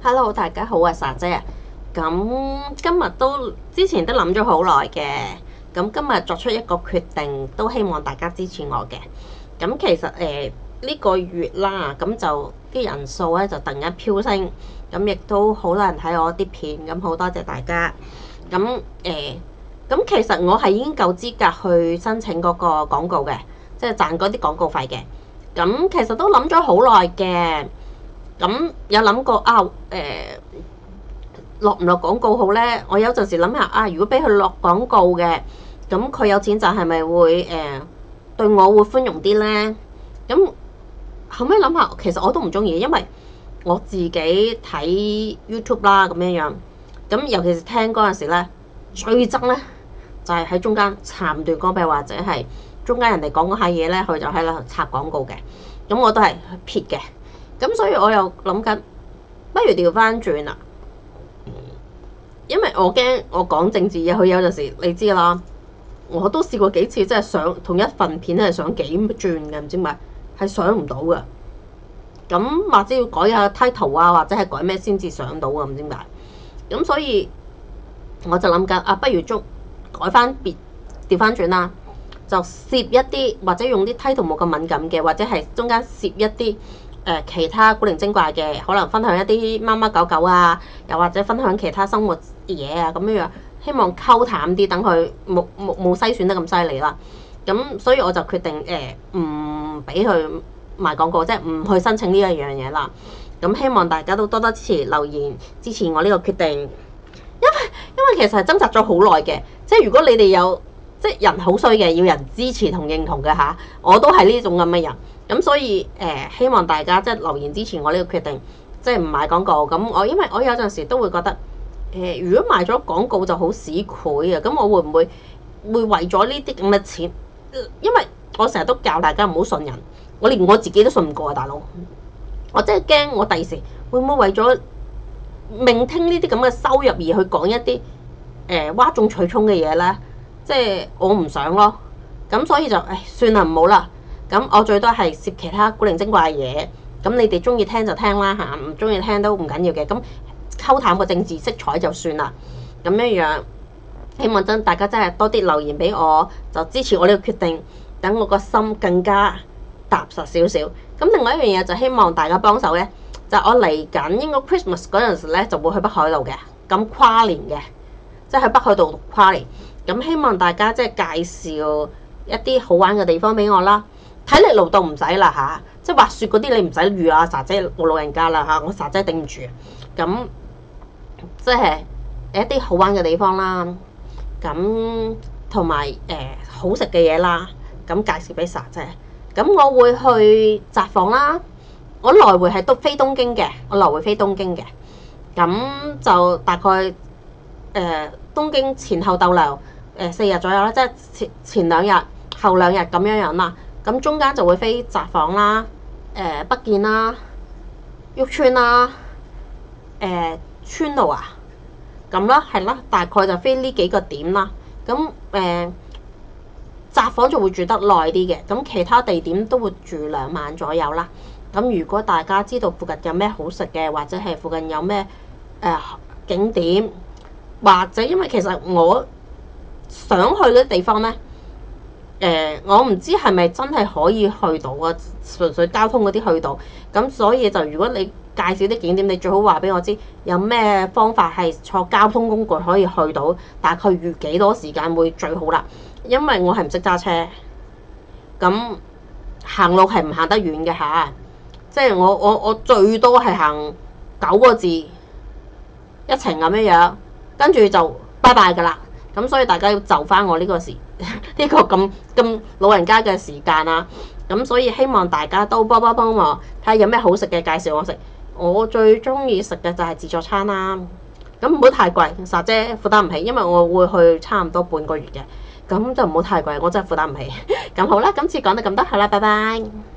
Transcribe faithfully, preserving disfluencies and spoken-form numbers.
Hello，大家好啊，莎姐啊。咁今日都之前都諗咗好耐嘅，咁今日作出一個決定，都希望大家支持我嘅。咁其實誒呢、呃呢個月啦，咁就啲人數咧就突然間飆升，咁亦都好多人睇我啲片，咁好多謝大家。咁誒，咁、呃、其實我係已經夠資格去申請嗰個廣告嘅，即係賺嗰啲廣告費嘅。咁其實都諗咗好耐嘅。咁有諗過啊？誒、呃、落唔落廣告好呢？我有陣時諗下啊，如果俾佢落廣告嘅，咁佢有錢賺係咪會誒、呃、對我會寬容啲呢？咁後尾諗下，其實我都唔中意，因為我自己睇 YouTube 啦咁樣樣。咁尤其是聽嗰陣時咧，最憎呢就係、是、喺中間插段歌，譬如或者係中間人哋講嗰下嘢呢，佢就喺度插廣告嘅。咁我都係撇嘅。咁所以我又諗緊，不如調翻轉啦，因為我驚我講政治嘢，佢有陣時你知啦，我都試過幾次，即係上同一份片係上幾轉嘅，唔知點解係上唔到嘅。咁或者要改下 title 啊，或者係改咩先至上到啊，唔知點解。咁所以我就諗緊啊，不如捉改翻別調翻轉啦，就攝一啲或者用啲 title 冇咁敏感嘅，或者係中間攝一啲。誒、呃、其他古靈精怪嘅，可能分享一啲貓貓狗狗啊，又或者分享其他生活嘢啊，咁樣樣，希望溝淡啲，等佢冇冇冇篩選得咁犀利啦。咁所以我就決定誒唔俾佢賣廣告，即係唔去申請呢一樣嘢啦。咁希望大家都多多支持留言支持我呢個決定，因為因為其實係掙扎咗好耐嘅，即係如果你哋有即係人好衰嘅，要人支持同認同嘅嚇，我都係呢種咁嘅人。咁所以誒、呃，希望大家即係留言支持我呢個決定，即係唔買廣告。咁我因為我有陣時都會覺得，誒、呃，如果賣咗廣告就好市儈啊。咁我會唔會會為咗呢啲咁嘅錢？因為我成日都教大家唔好信人，我連我自己都信唔過啊，大佬。我真係驚我第時會唔會為咗聆聽呢啲咁嘅收入而去講一啲誒嘩眾取寵嘅嘢咧？即係我唔想咯。咁所以就誒算啦，唔好啦。咁我最多係攝其他古靈精怪嘅嘢，咁你哋中意聽就聽啦嚇，唔中意聽都唔緊要嘅。咁溝淡個政治色彩就算啦。咁樣樣，希望真大家真係多啲留言俾我，就支持我呢個決定，等我個心更加踏實少少。咁另外一樣嘢就希望大家幫手咧，就我嚟緊應該 Christmas 嗰陣時咧就會去北海道嘅，咁跨年嘅，即係喺北海道跨年。咁希望大家即係介紹一啲好玩嘅地方俾我啦。體力勞動唔使啦嚇，即係滑雪嗰啲你唔使預啊，莎姐我老人家啦嚇，我莎姐頂唔住。咁即係一啲好玩嘅地方啦，咁同埋誒好食嘅嘢啦，咁介紹俾莎姐。咁我會去札幌啦，我來回係都飛東京嘅，我來回飛東京嘅。咁就大概誒、呃、東京前後逗留誒、呃、四日左右啦，即係前前兩日後兩日咁樣樣啦。咁中間就會飛札幌啦、誒、呃、北見啦、旭川啦、誒、呃、川路啊，咁啦，係啦，大概就飛呢幾個點啦。咁誒札幌就會住得耐啲嘅，咁其他地點都會住兩晚左右啦。咁如果大家知道附近有咩好食嘅，或者係附近有咩誒、呃、景點，或者因為其實我想去嗰啲地方咧。誒、呃，我唔知係咪真係可以去到啊？純粹交通嗰啲去到，咁所以就如果你介紹啲景點，你最好話俾我知有咩方法係坐交通工具可以去到，大概預幾多時間會最好啦。因為我係唔識揸車，咁行路係唔行得遠嘅嚇，即係我我我最多係行九個字一程咁樣樣，跟住就拜拜㗎啦。咁所以大家要就翻我呢個時呢個咁咁老人家嘅時間啊，咁所以希望大家都幫幫幫我睇下有咩好食嘅介紹我食。我最中意食嘅就係自助餐啦，咁唔好太貴，莎姐負擔唔起，因為我會去差唔多半個月嘅，咁就唔好太貴，我真係負擔唔起。咁好啦，今次講到咁多，好啦，拜拜。